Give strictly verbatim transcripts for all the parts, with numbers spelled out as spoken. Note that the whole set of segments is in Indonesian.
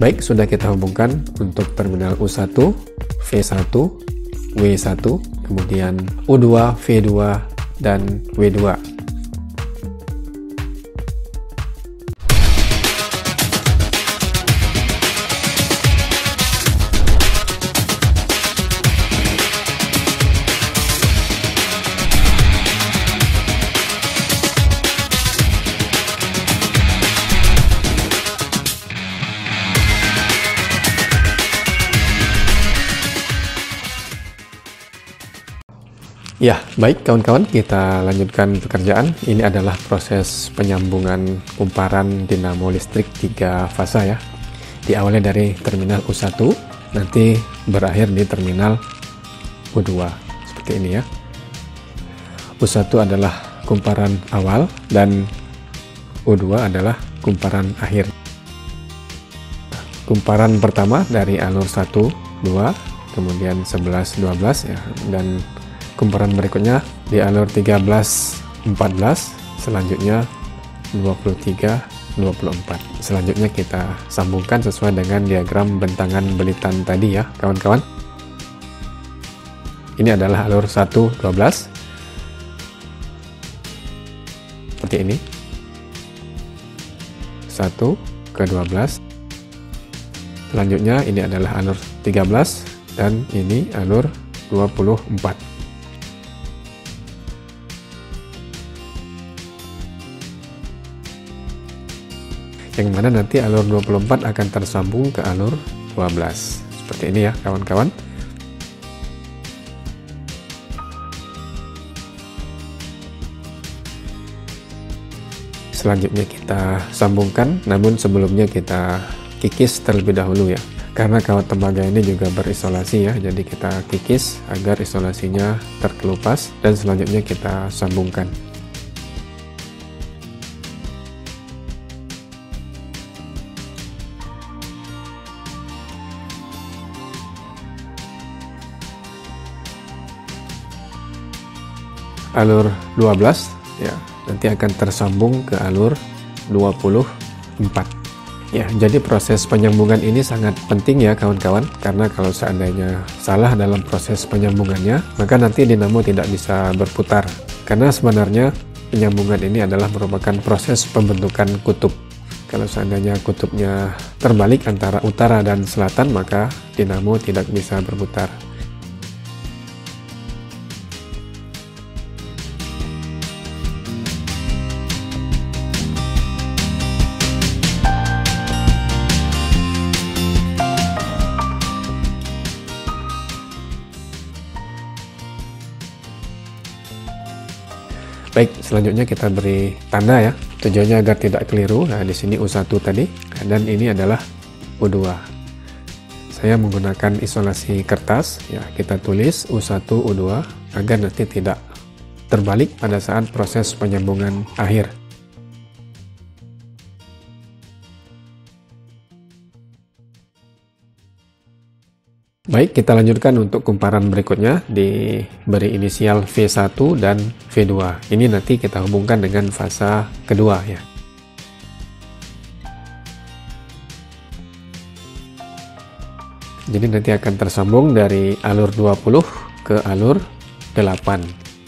Baik, sudah kita hubungkan untuk terminal U satu, V satu, W satu, kemudian U dua, V dua, dan W dua. Ya, baik kawan-kawan, kita lanjutkan pekerjaan. Ini adalah proses penyambungan kumparan dinamo listrik tiga fasa ya. Diawali dari terminal U satu, nanti berakhir di terminal U dua. Seperti ini ya. U satu adalah kumparan awal dan U dua adalah kumparan akhir. Kumparan pertama dari alur satu, dua, kemudian sebelas, dua belas ya, dan kumparan berikutnya di alur tiga belas, empat belas, selanjutnya dua puluh tiga, dua puluh empat. Selanjutnya kita sambungkan sesuai dengan diagram bentangan belitan tadi ya kawan-kawan. Ini adalah alur satu, dua belas. Seperti ini. satu ke dua belas. Selanjutnya ini adalah alur tiga belas dan ini alur dua puluh empat. Yang mana nanti alur dua puluh empat akan tersambung ke alur dua belas. Seperti ini ya kawan-kawan. Selanjutnya kita sambungkan, namun sebelumnya kita kikis terlebih dahulu ya. Karena kawat tembaga ini juga berisolasi ya, jadi kita kikis agar isolasinya terkelupas dan selanjutnya kita sambungkan. Alur dua belas ya, nanti akan tersambung ke alur dua puluh empat. Ya, jadi proses penyambungan ini sangat penting ya kawan-kawan, karena kalau seandainya salah dalam proses penyambungannya, maka nanti dinamo tidak bisa berputar. Karena sebenarnya penyambungan ini adalah merupakan proses pembentukan kutub. Kalau seandainya kutubnya terbalik antara utara dan selatan, maka dinamo tidak bisa berputar. Baik, selanjutnya kita beri tanda ya, tujuannya agar tidak keliru. Nah, di sini U satu tadi, dan ini adalah U dua. Saya menggunakan isolasi kertas, ya kita tulis U satu, U dua, agar nanti tidak terbalik pada saat proses penyambungan akhir. Baik, kita lanjutkan untuk kumparan berikutnya, diberi inisial V satu dan V dua. Ini nanti kita hubungkan dengan fasa kedua ya. Jadi nanti akan tersambung dari alur dua puluh ke alur delapan.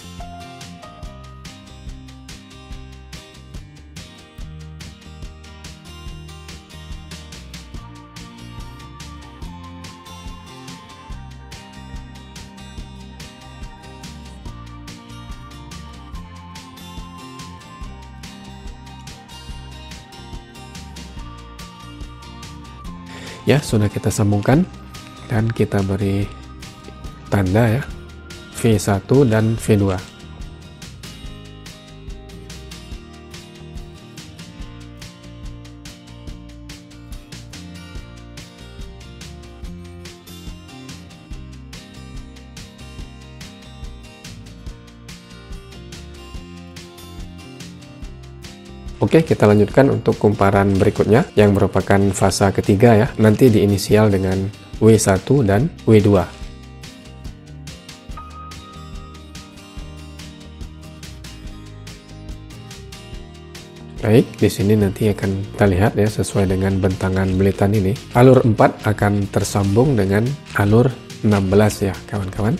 Ya, sudah kita sambungkan dan kita beri tanda ya, V satu dan V dua. Oke, kita lanjutkan untuk kumparan berikutnya yang merupakan fasa ketiga ya. Nanti diinisial dengan W satu dan W dua. Baik, di sini nanti akan kita lihat ya sesuai dengan bentangan belitan ini. Alur empat akan tersambung dengan alur enam belas ya kawan-kawan.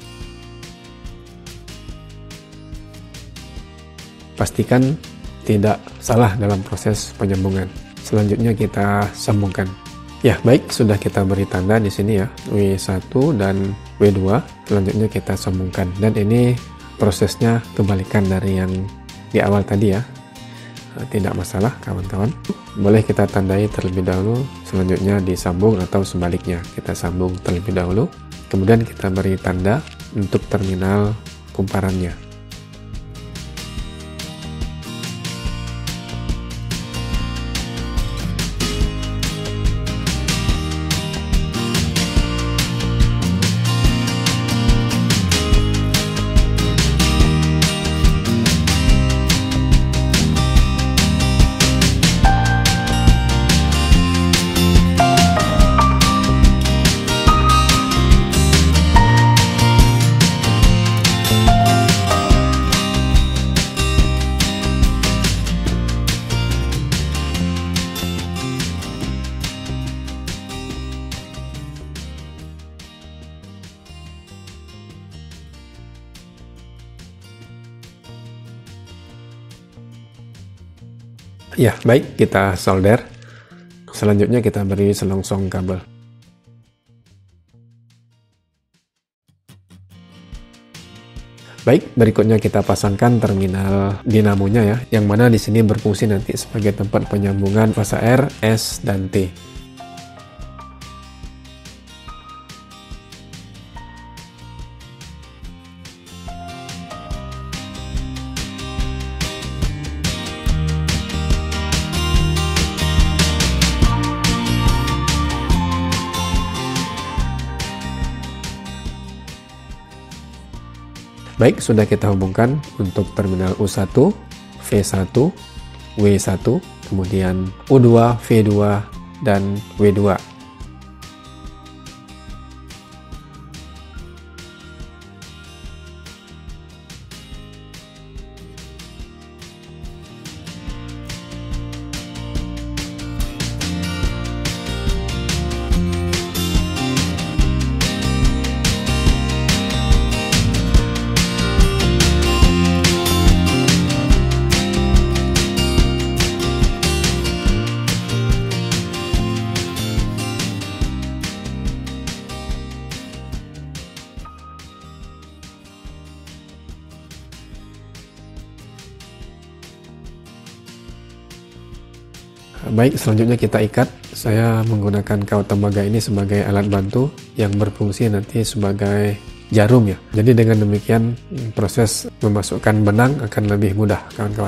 Pastikan tidak salah dalam proses penyambungan. Selanjutnya kita sambungkan. Ya, baik, sudah kita beri tanda di sini ya, W satu dan W dua. Selanjutnya kita sambungkan. Dan ini prosesnya kebalikan dari yang di awal tadi ya. Tidak masalah kawan-kawan. Boleh kita tandai terlebih dahulu, selanjutnya disambung atau sebaliknya. Kita sambung terlebih dahulu, kemudian kita beri tanda untuk terminal kumparannya. Ya, baik, kita solder. Selanjutnya kita beri selongsong kabel. Baik, berikutnya kita pasangkan terminal dinamonya ya, yang mana di sini berfungsi nanti sebagai tempat penyambungan fase R, S, dan T. Baik, sudah kita hubungkan untuk terminal U satu, V satu, W satu, kemudian U dua, V dua, dan W dua. Baik, selanjutnya kita ikat. Saya menggunakan kawat tembaga ini sebagai alat bantu yang berfungsi nanti sebagai jarum ya. Jadi dengan demikian proses memasukkan benang akan lebih mudah kawan-kawan.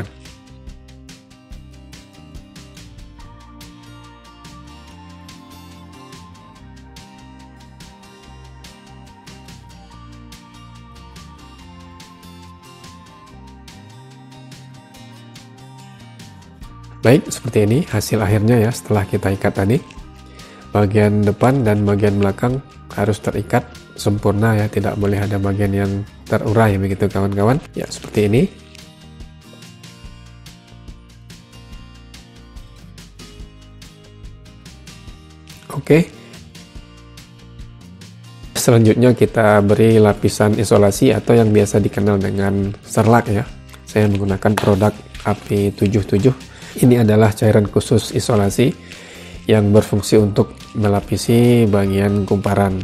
Baik, seperti ini hasil akhirnya ya setelah kita ikat tadi. Bagian depan dan bagian belakang harus terikat sempurna ya, tidak boleh ada bagian yang terurai begitu kawan-kawan. Ya, seperti ini. Oke. Selanjutnya kita beri lapisan isolasi atau yang biasa dikenal dengan serlak ya. Saya menggunakan produk A P tujuh puluh tujuh. Ini adalah cairan khusus isolasi yang berfungsi untuk melapisi bagian kumparan.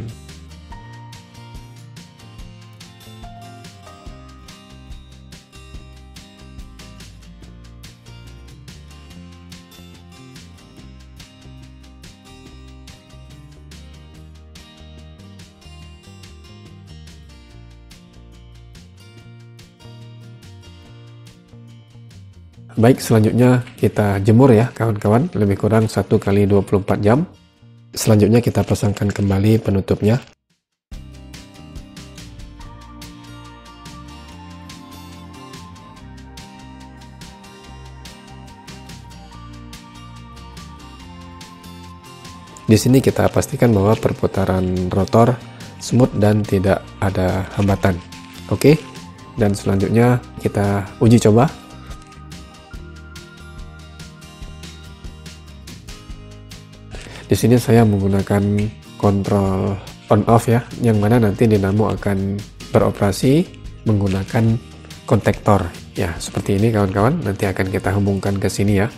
Baik, selanjutnya kita jemur ya kawan-kawan, lebih kurang satu kali dua puluh empat jam. Selanjutnya kita pasangkan kembali penutupnya. Di sini kita pastikan bahwa perputaran rotor smooth dan tidak ada hambatan. Oke, dan selanjutnya kita uji coba. Di sini saya menggunakan kontrol on off ya, yang mana nanti dinamo akan beroperasi menggunakan kontaktor. Ya, seperti ini kawan-kawan, nanti akan kita hubungkan ke sini ya.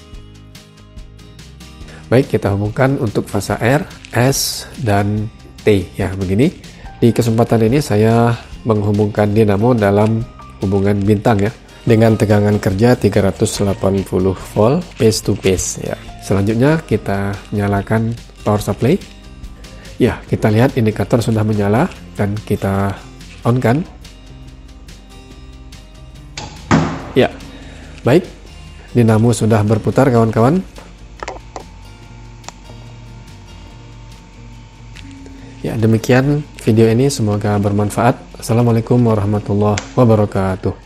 Baik, kita hubungkan untuk fasa R, S, dan T ya, begini. Di kesempatan ini saya menghubungkan dinamo dalam hubungan bintang ya, dengan tegangan kerja tiga ratus delapan puluh volt phase to phase ya. Selanjutnya kita nyalakan power supply. Ya, kita lihat indikator sudah menyala dan kita on kan. Ya, baik, dinamo sudah berputar kawan-kawan. Ya, demikian video ini, semoga bermanfaat. Assalamualaikum warahmatullahi wabarakatuh.